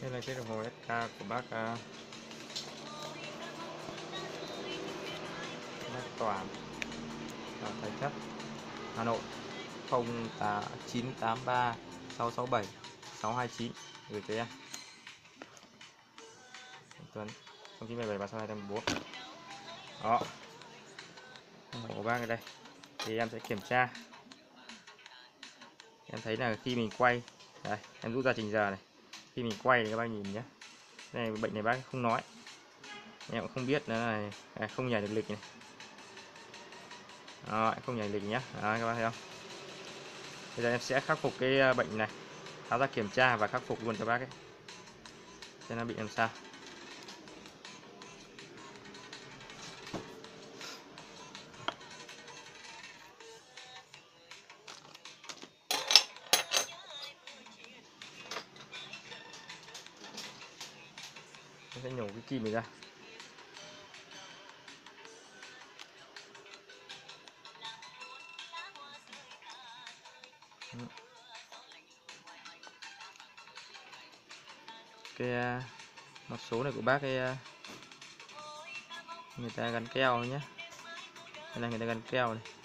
Đây là cái đồng hồ SK của bác Toàn ở Thạch Thất, Hà Nội 0983 667 629 gửi cho em. Tuấn 0977 32284. Đó, đồng hồ của bác ở đây thì em sẽ kiểm tra. Em thấy là khi mình quay đây, em rút ra trình giờ này, khi mình quay thì các bác nhìn nhé, này bệnh này bác không nói, em cũng không biết nữa này, không nhảy được lịch này. Đó, không nhảy lịch nhé. Đó, các bác thấy không? Bây giờ em sẽ khắc phục cái bệnh này, tháo ra kiểm tra và khắc phục luôn cho bác ấy, xem nó bị làm sao. Em sẽ nhổ cái kim này ra. Cái một số này của bác ấy, người ta gắn keo nhé. Đây là người ta gắn keo này.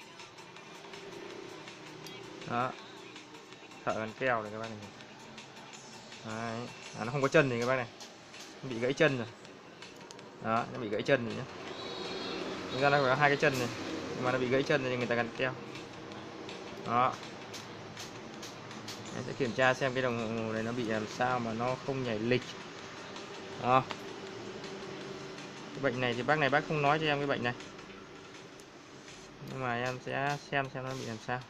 Đó, thợ gắn keo này các bác này. Đấy. Nó không có chân thì các bác này, nó bị gãy chân rồi. Đó, nó bị gãy chân rồi nhé. Thực ra nó có hai cái chân này, nhưng mà nó bị gãy chân nên người ta gắn keo. Đó, em sẽ kiểm tra xem cái đồng hồ này nó bị làm sao mà nó không nhảy lịch. Đó, cái bệnh này thì bác không nói cho em cái bệnh này, nhưng mà em sẽ xem nó bị làm sao.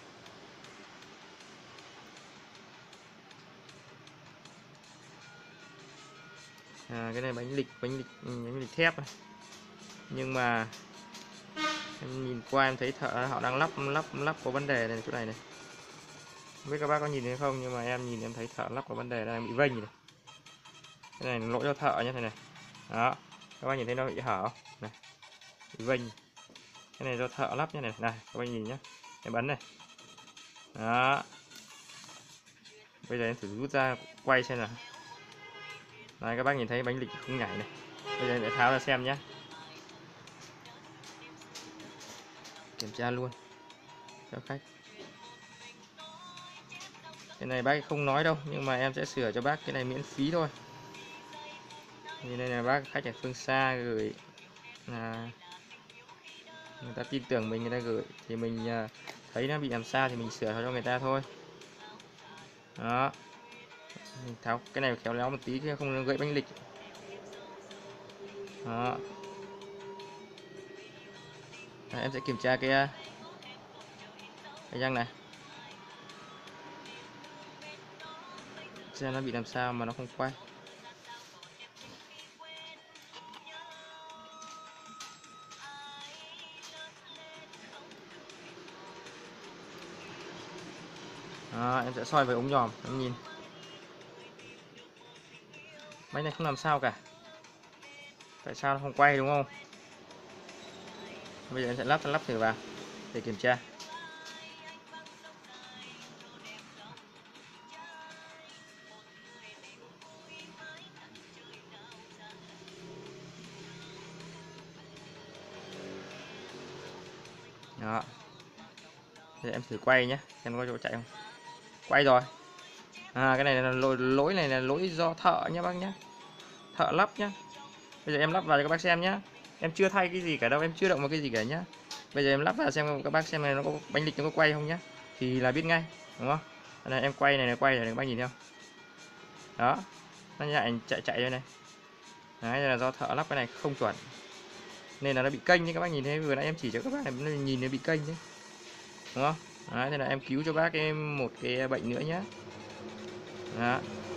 Cái này bánh lịch thép này. Nhưng mà em nhìn qua em thấy thợ họ đang lắp có vấn đề này, chỗ này này. Không biết các bác có nhìn thấy không, nhưng mà em nhìn em thấy thợ lắp có vấn đề đang bị vênh này. Cái này lỗi cho thợ nhé, thế này. Đó, các bác nhìn thấy nó bị hở không? Này, bị vênh. Cái này do thợ lắp như này. Này, các bác nhìn nhé. Em bấm này. Đó. Bây giờ em thử rút ra quay xem nào. Đấy, các bác nhìn thấy bánh lịch không nhảy này. Bây giờ em sẽ tháo ra xem nhé. Kiểm tra luôn cho khách. Cái này bác không nói đâu, nhưng mà em sẽ sửa cho bác cái này miễn phí thôi. Vì đây là bác khách ở phương xa gửi, là người ta tin tưởng mình, người ta gửi thì mình thấy nó bị làm sao thì mình sửa cho người ta thôi. Đó, mình tháo cái này khéo léo một tí chứ không gãy bánh lịch. Đó. Đấy, em sẽ kiểm tra cái răng này xem nó bị làm sao mà nó không quay. Đó, em sẽ soi với ống nhòm em nhìn máy này không làm sao cả, tại sao nó không quay đúng không? Bây giờ em sẽ lắp thử vào để kiểm tra. Đó, giờ em thử quay nhé, xem có chỗ chạy không. Quay rồi. Cái này là lỗi này là lỗi do thợ nhé bác nhé, thợ lắp nhé. Bây giờ em lắp vào cho các bác xem nhé. Em chưa thay cái gì cả đâu, em chưa động vào cái gì cả nhé. Bây giờ em lắp vào xem các bác xem này nó có bánh lịch nó có quay không nhé, thì là biết ngay đúng không? Đây này, em quay này quay này các bác nhìn thấy không? Đó, nó chạy đây này. Đấy là do thợ lắp cái này không chuẩn nên là nó bị kênh như các bác nhìn thấy, vừa nãy em chỉ cho các bác này, nó nhìn nó bị kênh đấy, đúng không? Đấy, nên là em cứu cho bác em một cái bệnh nữa nhé. Đó,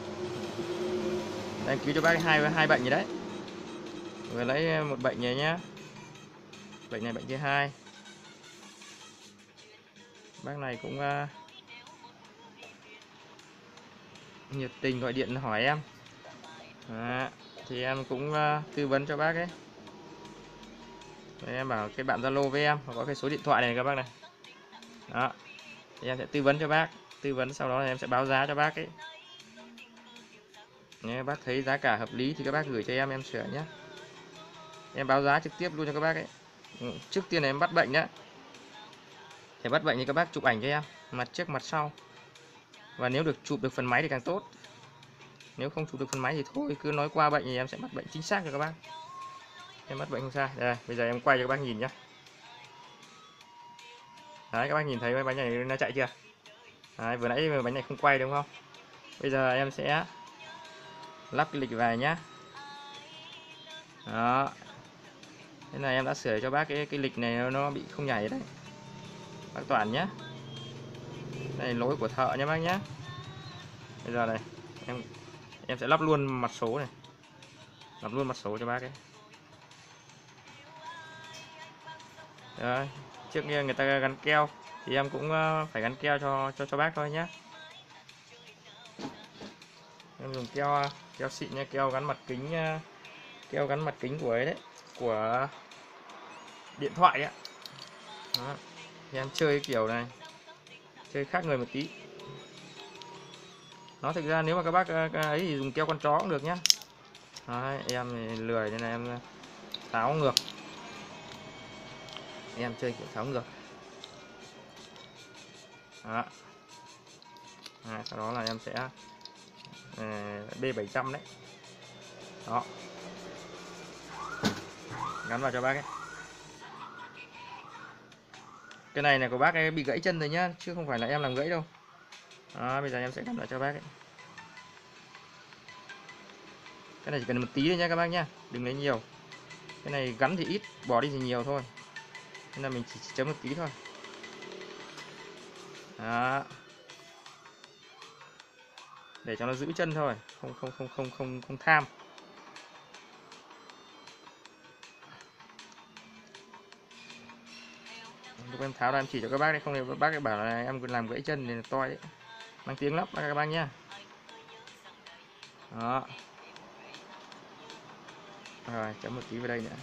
em cứu cho bác hai bệnh gì đấy, vừa lấy một bệnh này nhá, bệnh này bệnh thứ hai. Bác này cũng nhiệt tình gọi điện hỏi em. Đó, thì em cũng tư vấn cho bác ấy. Đấy, em bảo cái bạn Zalo với em có cái số điện thoại này các bác này. Đó, thì em sẽ tư vấn cho bác, tư vấn sau đó em sẽ báo giá cho bác ấy. Nếu bác thấy giá cả hợp lý thì các bác gửi cho em sửa nhé. Em báo giá trực tiếp luôn cho các bác ấy. Trước tiên là em bắt bệnh nhá. Để bắt bệnh thì các bác chụp ảnh cho em, mặt trước mặt sau. Và nếu được chụp được phần máy thì càng tốt. Nếu không chụp được phần máy thì thôi, cứ nói qua bệnh thì em sẽ bắt bệnh chính xác cho các bác. Em bắt bệnh không sai. Đây, bây giờ em quay cho các bác nhìn nhé. Đấy, các bác nhìn thấy cái bánh này nó chạy chưa? Đấy, vừa nãy bánh này không quay đúng không? Bây giờ em sẽ lắp cái lịch vào nhá. Đó. Thế này em đã sửa cho bác cái lịch này nó bị không nhảy đấy. Bác Toàn nhé. Đây lỗi của thợ nhé bác nhé. Bây giờ này em sẽ lắp luôn mặt số này, lắp luôn mặt số cho bác ấy. Đấy, trước kia người ta gắn keo thì em cũng phải gắn keo cho bác thôi nhé. Em dùng keo xịn nha, keo gắn mặt kính của ấy đấy, của điện thoại ấy. Đó. Thì em chơi cái kiểu này, chơi khác người một tí. Nó thực ra nếu mà các bác ấy thì dùng keo con chó cũng được nhá. Đấy, em thì lười nên là em tháo ngược. Em chơi kiểu tháo ngược. Đó. Đấy, sau đó là em sẽ B700 đấy. Đó. Gắn vào cho bác ấy. Cái này là của bác ấy bị gãy chân rồi nhá, chứ không phải là em làm gãy đâu. Đó, bây giờ em sẽ gắn vào cho bác ấy. Cái này chỉ cần một tí thôi nhá các bác nhá, đừng lấy nhiều. Cái này gắn thì ít, bỏ đi thì nhiều thôi. Nên là mình chỉ chấm một tí thôi. Đó. Để cho nó giữ chân thôi, không tham. Lúc em tháo ra em chỉ cho các bác đấy, không thì bác ấy bảo là em làm gãy chân thì toi đấy. Mang tiếng lắm các bác nhá. Đó. Rồi chấm một tí vào đây nữa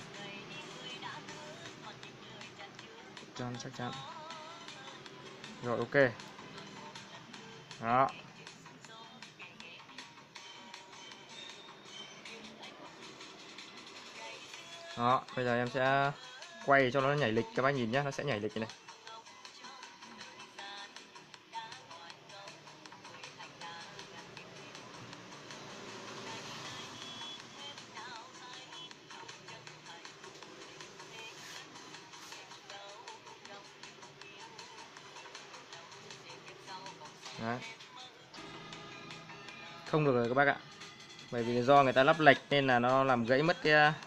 cho nó chắc chắn. Rồi ok. Đó. Đó, bây giờ em sẽ quay cho nó nhảy lịch các bác nhìn nhé, nó sẽ nhảy lịch như này. Đấy. Không được rồi các bác ạ. Bởi vì do người ta lắp lệch nên là nó làm gãy mất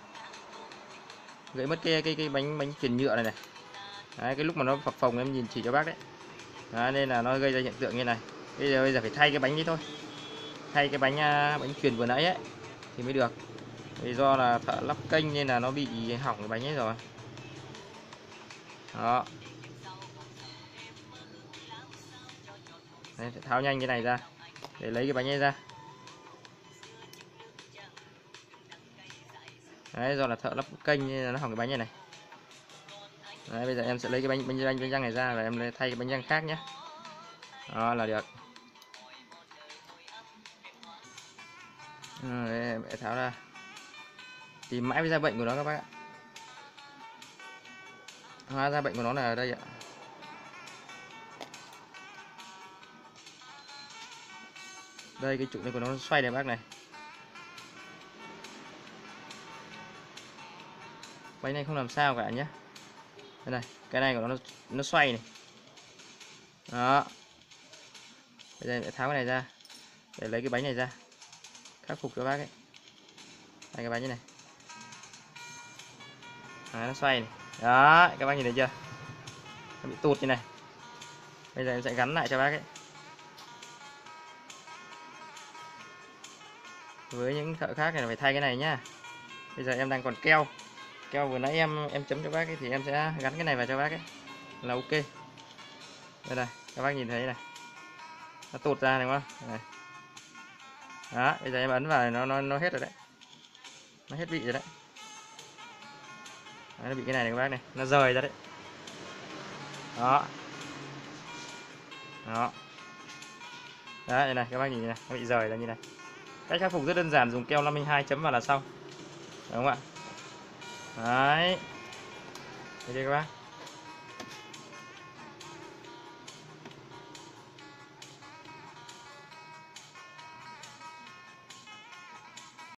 cái bánh chuyền nhựa này này. Đấy, cái lúc mà nó phập phồng em nhìn chỉ cho bác đấy. Đấy, nên là nó gây ra hiện tượng như này. Bây giờ phải thay cái bánh đi thôi. Thay cái bánh chuyền vừa nãy ấy thì mới được. Vì do là thợ lắp kênh nên là nó bị hỏng cái bánh ấy rồi. Đó. Đấy, phải tháo nhanh cái này ra để lấy cái bánh ấy ra. Đấy, do là thợ lắp kênh nên là nó hỏng cái bánh này này. Đấy, bây giờ em sẽ lấy cái bánh răng này ra và em thay cái bánh răng khác nhé. Đó là được. Đấy, em sẽ tháo ra. Tìm mãi với ra bệnh của nó các bác ạ. Hóa ra bệnh của nó là ở đây ạ. Đây cái trụ này của nó xoay này bác này. Bánh này không làm sao cả nhé. Đây này, cái này của nó xoay này. Đó. Bây giờ em sẽ tháo cái này ra để lấy cái bánh này ra. Khắc phục cho bác ấy. Đây cái bánh như này. Đó, nó xoay này. Đó, các bác nhìn thấy chưa? Nó bị tụt như này. Bây giờ em sẽ gắn lại cho bác ấy. Với những thợ khác này là phải thay cái này nhá. Bây giờ em đang còn keo vừa nãy em chấm cho bác ấy, thì em sẽ gắn cái này vào cho bác ấy là ok. Đây này, các bác nhìn thấy này, nó tụt ra đúng không? Đây. Đó, bây giờ em ấn vào nó hết rồi đấy, nó hết vị rồi đấy. Đấy, nó bị cái này các bác này, nó rời ra đấy. Đó. Đó. Đấy này các bác nhìn này, nó bị rời ra như này. Cách khắc phục rất đơn giản, dùng keo 502 chấm vào là xong. Đúng không ạ? Đấy. Thấy chưa các bác?